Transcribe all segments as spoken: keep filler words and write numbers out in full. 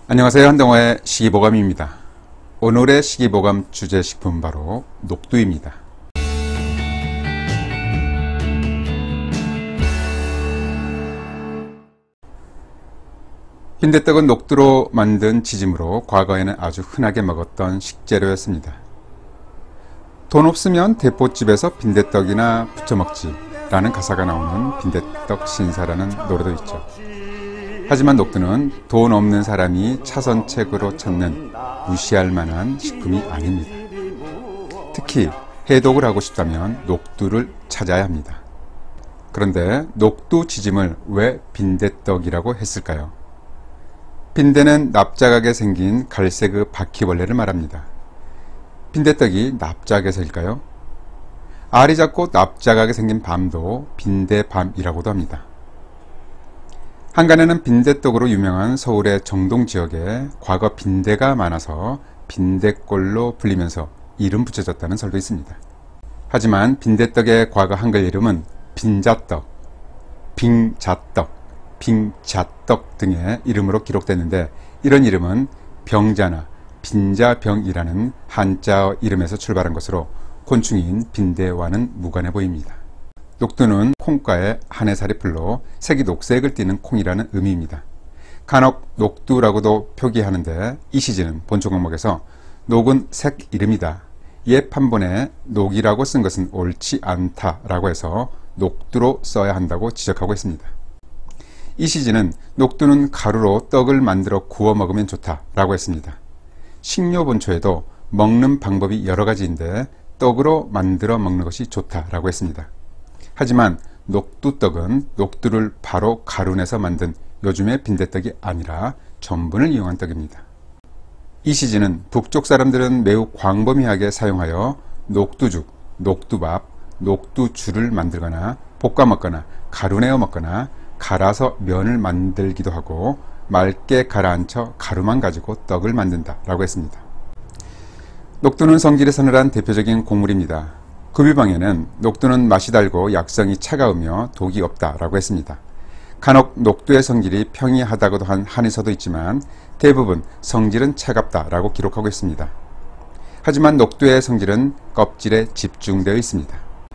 안녕하세요. 한동호의 식이보감입니다. 오늘의 식이보감 주제 식품 바로 녹두입니다. 빈대떡은 녹두로 만든 지짐으로 과거에는 아주 흔하게 먹었던 식재료였습니다. 돈 없으면 대포집에서 빈대떡이나 부쳐먹지 라는 가사가 나오는 빈대떡 신사라는 노래도 있죠. 하지만 녹두는 돈 없는 사람이 차선책으로 찾는 무시할 만한 식품이 아닙니다. 특히 해독을 하고 싶다면 녹두를 찾아야 합니다. 그런데 녹두 지짐을 왜 빈대떡이라고 했을까요? 빈대는 납작하게 생긴 갈색의 바퀴벌레를 말합니다. 빈대떡이 납작해서일까요? 알이 작고 납작하게 생긴 밤도 빈대밤이라고도 합니다. 한간에는 빈대떡으로 유명한 서울의 정동 지역에 과거 빈대가 많아서 빈대골로 불리면서 이름 붙여졌다는 설도 있습니다. 하지만 빈대떡의 과거 한글 이름은 빈자떡, 빙자떡, 빙자떡 등의 이름으로 기록됐는데, 이런 이름은 병자나 빈자병이라는 한자 이름에서 출발한 것으로 곤충인 빈대와는 무관해 보입니다. 녹두는 콩과의 한해살이 풀로 색이 녹색을 띠는 콩이라는 의미입니다. 간혹 녹두라고도 표기하는데 이 시즌은 본초 과목에서 녹은 색 이름이다, 옛 판본에 녹이라고 쓴 것은 옳지 않다라고 해서 녹두로 써야 한다고 지적하고 있습니다. 이 시즌은 녹두는 가루로 떡을 만들어 구워 먹으면 좋다라고 했습니다. 식료 본초에도 먹는 방법이 여러 가지인데 떡으로 만들어 먹는 것이 좋다라고 했습니다. 하지만 녹두떡은 녹두를 바로 가루 내서 만든 요즘의 빈대떡이 아니라 전분을 이용한 떡입니다. 이 시즌은 북쪽 사람들은 매우 광범위하게 사용하여 녹두죽, 녹두밥, 녹두주를 만들거나 볶아 먹거나 가루 내어 먹거나 갈아서 면을 만들기도 하고 맑게 가라앉혀 가루만 가지고 떡을 만든다 라고 했습니다. 녹두는 성질이 서늘한 대표적인 곡물입니다. 구비방에는 녹두는 맛이 달고 약성이 차가우며 독이 없다라고 했습니다. 간혹 녹두의 성질이 평이하다고도 한 한의서도 있지만 대부분 성질은 차갑다라고 기록하고 있습니다. 하지만 녹두의 성질은 껍질에 집중되어 있습니다.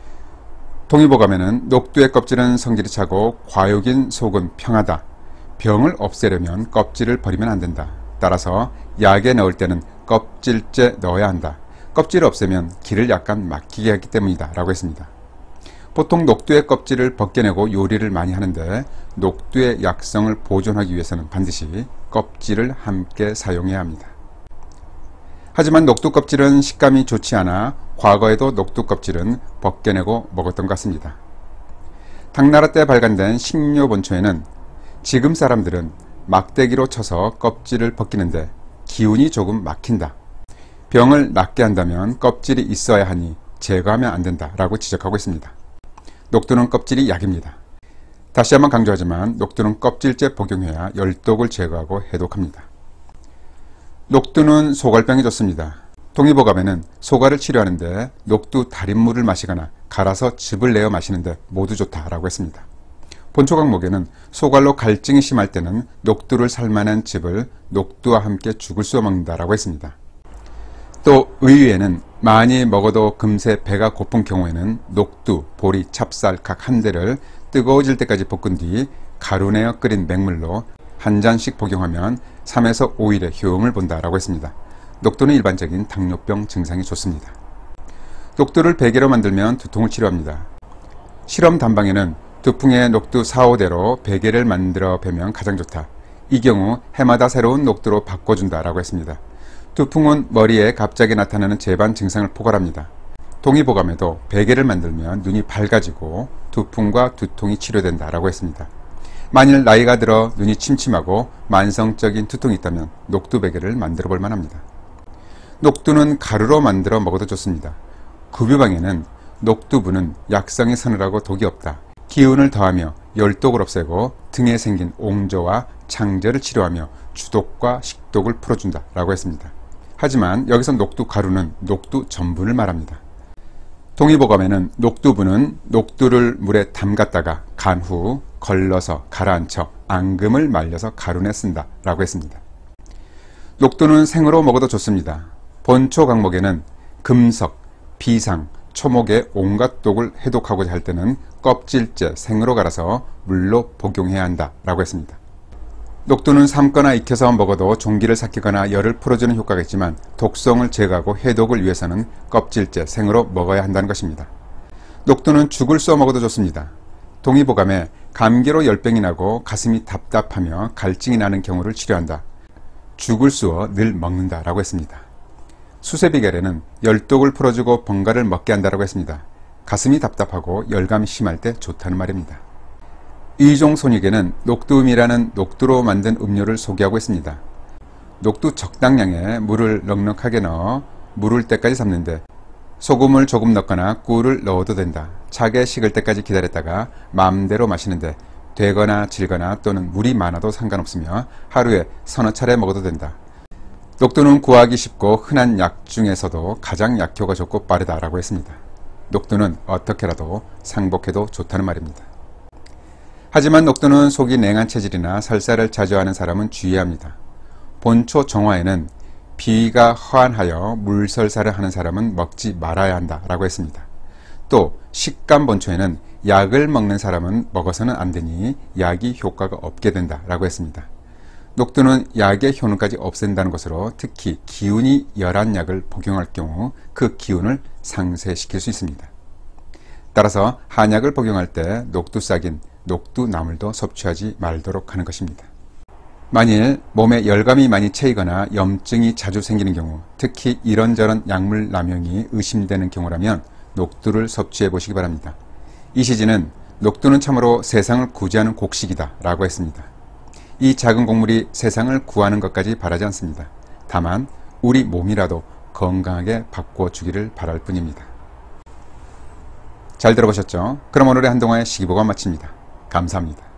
동의보감에는 녹두의 껍질은 성질이 차고 과육인 속은 평하다. 병을 없애려면 껍질을 버리면 안 된다. 따라서 약에 넣을 때는 껍질째 넣어야 한다. 껍질을 없애면 길을 약간 막히게 하기 때문이다 라고 했습니다. 보통 녹두의 껍질을 벗겨내고 요리를 많이 하는데 녹두의 약성을 보존하기 위해서는 반드시 껍질을 함께 사용해야 합니다. 하지만 녹두 껍질은 식감이 좋지 않아 과거에도 녹두 껍질은 벗겨내고 먹었던 것 같습니다. 당나라 때 발간된 식료 본초에는 지금 사람들은 막대기로 쳐서 껍질을 벗기는데 기운이 조금 막힌다. 병을 낫게 한다면 껍질이 있어야 하니 제거하면 안 된다 라고 지적하고 있습니다. 녹두는 껍질이 약입니다. 다시 한번 강조하지만 녹두는 껍질째 복용해야 열독을 제거하고 해독합니다. 녹두는 소갈병이 좋습니다. 동의보감에는 소갈을 치료하는데 녹두 달인물을 마시거나 갈아서 즙을 내어 마시는데 모두 좋다라고 했습니다. 본초 강목에는 소갈로 갈증이 심할 때는 녹두를 삶아낸 즙을 녹두와 함께 죽을 쏘아 먹는다라고 했습니다. 또 의외에는 많이 먹어도 금세 배가 고픈 경우에는 녹두, 보리, 찹쌀 각 한 대를 뜨거워질 때까지 볶은 뒤 가루 내어 끓인 맹물로 한 잔씩 복용하면 삼에서 오 일의 효험을 본다라고 했습니다. 녹두는 일반적인 당뇨병 증상이 좋습니다. 녹두를 베개로 만들면 두통을 치료합니다. 실험 단방에는 두풍에 녹두 사, 오 대로 베개를 만들어 베면 가장 좋다. 이 경우 해마다 새로운 녹두로 바꿔준다라고 했습니다. 두풍은 머리에 갑자기 나타나는 재반 증상을 포괄합니다. 동의보감에도 베개를 만들면 눈이 밝아지고 두풍과 두통이 치료된다라고 했습니다. 만일 나이가 들어 눈이 침침하고 만성적인 두통이 있다면 녹두 베개를 만들어 볼 만합니다. 녹두는 가루로 만들어 먹어도 좋습니다. 구비방에는 녹두부는 약성이 서늘하고 독이 없다. 기운을 더하며 열독을 없애고 등에 생긴 옹조와 창저를 치료하며 주독과 식독을 풀어준다 라고 했습니다. 하지만 여기서 녹두 가루는 녹두 전분을 말합니다. 동의보감에는 녹두부는 녹두를 물에 담갔다가 간 후 걸러서 가라앉혀 앙금을 말려서 가루내 쓴다 라고 했습니다. 녹두는 생으로 먹어도 좋습니다. 본초 강목에는 금석, 비상, 초목의 온갖 독을 해독하고자 할 때는 껍질째 생으로 갈아서 물로 복용해야 한다 라고 했습니다. 녹두는 삶거나 익혀서 먹어도 종기를 삭히거나 열을 풀어주는 효과가 있지만 독성을 제거하고 해독을 위해서는 껍질째 생으로 먹어야 한다는 것입니다. 녹두는 죽을 쏘 먹어도 좋습니다. 동의보감에 감기로 열병이 나고 가슴이 답답하며 갈증이 나는 경우를 치료한다. 죽을 쏘어 늘 먹는다 라고 했습니다. 수세비결에는 열독을 풀어주고 번갈을 먹게 한다라고 했습니다. 가슴이 답답하고 열감이 심할 때 좋다는 말입니다. 의종손익에는 녹두음이라는 녹두로 만든 음료를 소개하고 있습니다. 녹두 적당량의 물을 넉넉하게 넣어 무를 때까지 삶는데 소금을 조금 넣거나 꿀을 넣어도 된다. 차게 식을 때까지 기다렸다가 마음대로 마시는데 되거나 질거나 또는 물이 많아도 상관없으며 하루에 서너 차례 먹어도 된다. 녹두는 구하기 쉽고 흔한 약 중에서도 가장 약효가 좋고 빠르다라고 했습니다. 녹두는 어떻게라도 상복해도 좋다는 말입니다. 하지만 녹두는 속이 냉한 체질이나 설사를 자주 하는 사람은 주의해야 합니다. 본초 정화에는 비위가 허한하여 물설사를 하는 사람은 먹지 말아야 한다라고 했습니다. 또 식감 본초에는 약을 먹는 사람은 먹어서는 안 되니 약이 효과가 없게 된다라고 했습니다. 녹두는 약의 효능까지 없앤다는 것으로 특히 기운이 열한 약을 복용할 경우 그 기운을 상쇄시킬 수 있습니다. 따라서 한약을 복용할 때 녹두싹인 녹두나물도 섭취하지 말도록 하는 것입니다. 만일 몸에 열감이 많이 채이거나 염증이 자주 생기는 경우, 특히 이런저런 약물 남용이 의심되는 경우라면 녹두를 섭취해 보시기 바랍니다. 이시진은 녹두는 참으로 세상을 구제하는 곡식이다 라고 했습니다. 이 작은 곡물이 세상을 구하는 것까지 바라지 않습니다. 다만 우리 몸이라도 건강하게 바꿔주기를 바랄 뿐입니다. 잘 들어보셨죠? 그럼 오늘의 한동화의 시기보감 마칩니다. 감사합니다.